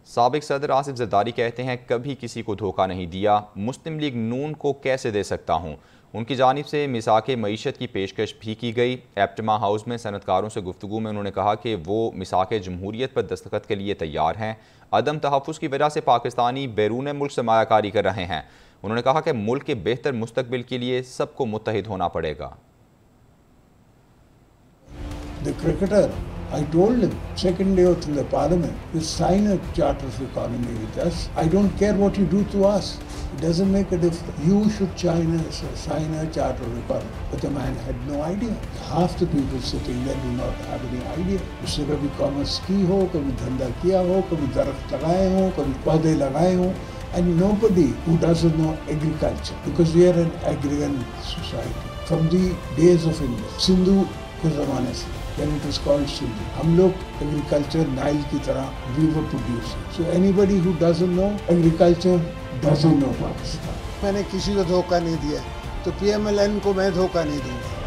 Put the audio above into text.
साबिक सदर आसिफ जरदारी कहते हैं कभी किसी को धोखा नहीं दिया, मुस्लिम लीग नून को कैसे दे सकता हूँ। उनकी जानिब से मिसाक मईशत की पेशकश भी की गई। एप्टमा हाउस में सनतकारों से गुफ्तगू में उन्होंने कहा कि वो मिसाक जमहूरियत पर दस्तखत के लिए तैयार हैं। अदम तहफ़्फ़ुज़ की वजह से पाकिस्तानी बैरून मुल्क सरमायाकारी कर रहे हैं। उन्होंने कहा कि मुल्क के बेहतर मुस्तकबिल के लिए सबको मुत्तहिद होना पड़ेगा। I told him, second day of the parliament, you sign a charter of economy with us. I don't care what you do to us. It doesn't make a difference. You should sign a charter of economy. But the man had no idea. Half the people sitting there do not have any idea. उसने कभी commerce की हो, कभी धंधा किया हो, कभी दरख्त लगाए हो, कभी पौधे लगाए हो. And nobody who doesn't know agriculture, because we are an agrarian society. From the days of India, Sindhu के ज़माने से, when it was called Sindhu, हम लोग agriculture नाइल की तरह we were producing. So anybody who doesn't know agriculture doesn't know Pakistan. मैंने किसी को धोखा नहीं दिया, तो PMLN को मैं धोखा नहीं दूंगा।